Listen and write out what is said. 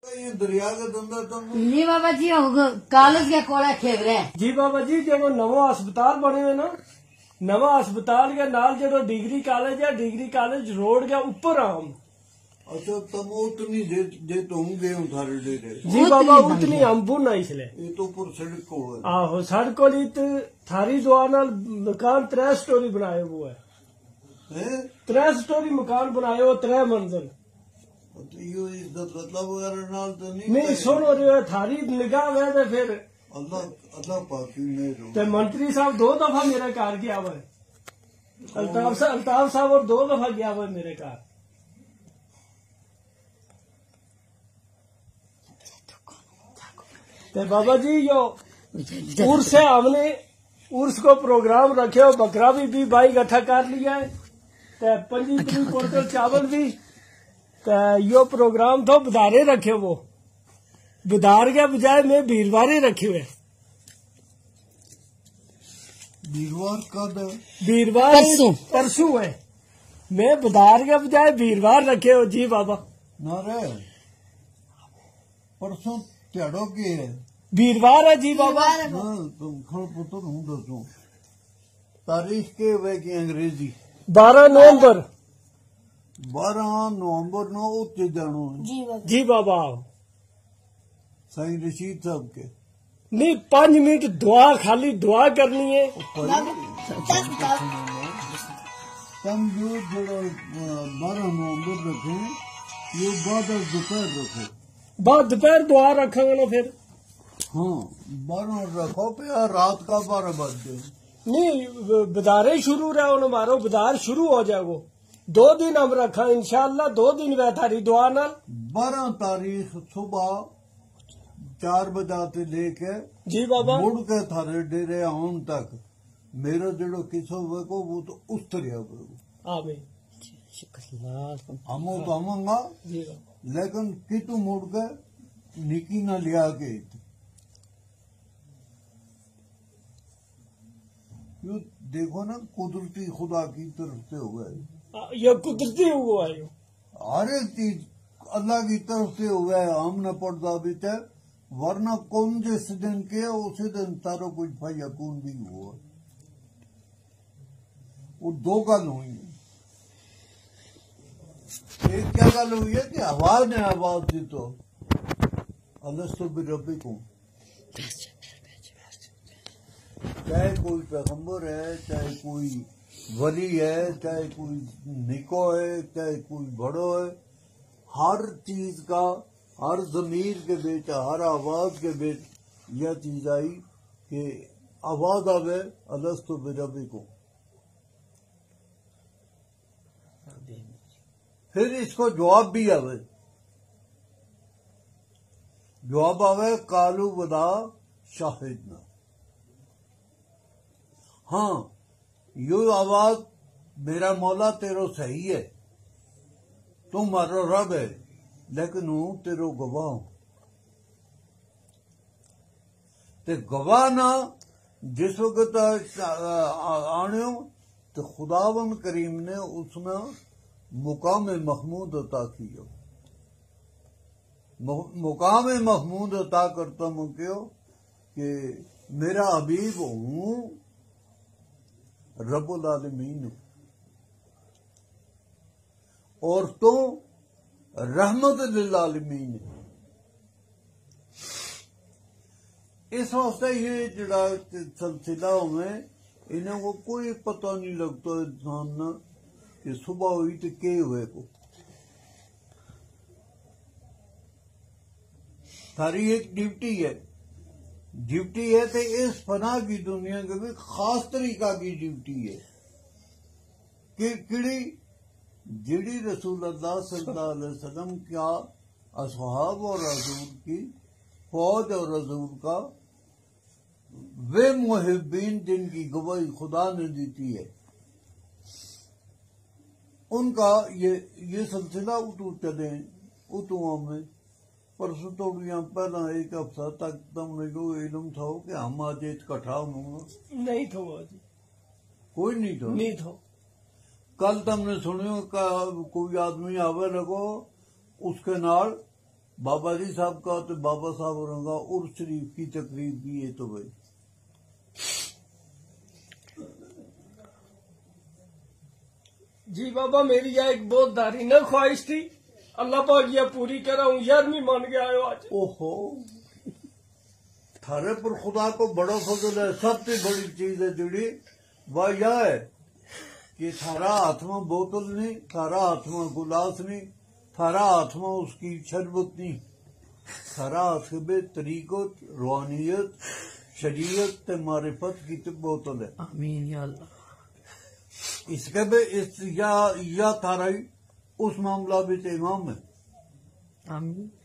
دریا کے دندر تم جی بابا جی کالج کے کوڑے کھیل رہے ہیں جی بابا جی جو نواں ہسپتال بنے ہوئے نا نواں ہسپتال کے نال جو ڈگری کالج ہے ڈگری کالج روڈ کے اوپر آم اچھا تم اتنی جے تم گئے ہوں تھارے ڈیرے جی بابا اتنی امبو نہ اس لیے یہ تو پر سڑک کو ہے آہو سڑک کو لی تھاری دعا نال مکان 3 سٹوری بنائے ہوئے ہے 3 سٹوری مکان بنائے ہوئے 3 منزل یہ عزت مطلب وغیرہ نال تو نہیں سنو رہے تھاری نگاہ میں تے پھر اللہ پاک نے تے منتری صاحب 2 دفعہ میرے گھر گیا ہوا ہے الطاف صاحب اور 2 دفعہ گیا ہوا ہے میرے گھر تے بابا جی جو عرس ہے ہم نے عرس کو پروگرام رکھے ہو بکرا بھی بھائی اکٹھا کر لیا ہے تے 25 کوئنٹل چاول بھی یہ پروگرام تو بدارے رکھے وہ بدار کے بجائے میں بیروارے رکھے ہوئے بیروار کب ہے بیروار پرسوں ہے میں بدار کے بجائے بیروار رکھے ہو جی بابا نہ رہے پرسوں تیڑوں کی ہے بیروار ہے جی بابا تم کھڑ پتر ہوں دسوں تاریخ کے ہوئے کی انگریزی 12 نومبر 12 نومبر نو اتنے جانو جی بابا سائیں رشید صاحب کے نہیں 5 منٹ دعا خالی دعا کرنی ہے تم جو 12 نومبر رکھیں یہ بعد دوپہر رکھو بعد دوپہر دعا رکھیں گے نا پھر ہاں 12 رکھو پہ رات کا 12 بج جائے نہیں بدارے شروع رہے ان ہمارو بدار شروع ہو جائے وہ 2 دن ہم رکھا انشاءاللہ 2 دن وے تھاری دعا نال 12 تاریخ صبح 4 بجے سے لے کے جی بابا مڑ کے تھارے ڈیرے آن تک میرا جڑو کسو ہوئے کو وہ تو اس طرح ہوئے آمین ہموں تو ہمیں گا لیکن کتو مڑ کے نکی نہ لیا کے دیکھو نا قدرتی خدا کی طرف سے ہوئے یہ قدرتی ہوا ہے ہر ایک چیز اللہ کی طرف سے ہوا ہے ہم نے پڑھ ثابت ہے ورنہ کون جس دن کیا اسی دن تارو کچھ فیکون بھی ہوا وہ 2 گل ہوئی ہیں ایک کیا گل ہوئی ہے کہ آواز نے آواز دی تو الستو بربکم چاہے کوئی پیغمبر ہے چاہے کوئی ولی ہے چاہے کوئی نکو ہے چاہے کوئی بڑو ہے ہر چیز کا ہر ضمیر کے بیچ ہر آواز کے بیچ یہ چیز آئی کہ آواز آوے الستو بربکم پھر اس کو جواب بھی آوے جواب آوے قالو بلا شاہدنا ہاں یہ آواز میرا مولا تیرو صحیح ہے تم مارو رب ہے لیکن ہوں تیرو گواہ ہوں تے گواہ نہ جس وقت آنے ہو تو خداوند کریم نے اس میں مقام محمود عطا کیا مقام محمود عطا کرتا ہوں کہ میرا حبیب ہوں رب العالمین اور تو رحمت للعالمین اس واسطے یہ جڑا سلسلہ میں انہیں کو کوئی پتہ نہیں لگتا انسان نہ کہ صبح ہوئی تو کیا ہوئے کو ساری ایک ڈیوٹی ہے تو اس فنا کی دنیا کے بھی خاص طریقہ کی ڈیوٹی ہے کہ کڑی جڑی رسول اللہ صلی اللہ علیہ وسلم کیا اصحاب اور رسول کی فوج اور رسول کا وہ محبین جن کی گواہی خدا نے دیتی ہے ان کا یہ سلسلہ اتو چلے اتو میں پرسوں توڑیاں پہلا ایک ہفتہ تک تم نے جو علم تھا کہ ہم آج اکٹھا ہوں نہیں تھا جی کوئی نہیں تھا کل تم نے سنو کوئی آدمی آوے لگو اس کے نال بابا جی صاحب کا تو بابا صاحب رنگا عرس شریف کی تقریب کی ہے تو بھائی جی بابا میری یہ ایک بہت دارینہ خواہش تھی، اللہ پاک یہ پوری کر رہا ہوں، 11ویں مان گیا ہے آج۔ اوہو تھارے پر خدا کو بڑا فضل ہے، سب سے بڑی چیز ہے جڑی وہ یہ ہے کہ تھارا ہاتھ میں بوتل نہیں، تھارا ہاتھ میں گلاس نہیں، تھارا ہاتھ میں اس کی شربت نہیں، تھارا ہاتھ میں طریقت، روحانیت، شریعت تے معرفت کی بوتل ہے۔ آمین یا اللہ، اس کے بھی یا تھارا ہی اس معاملہ بھی امام ہے۔ آمین۔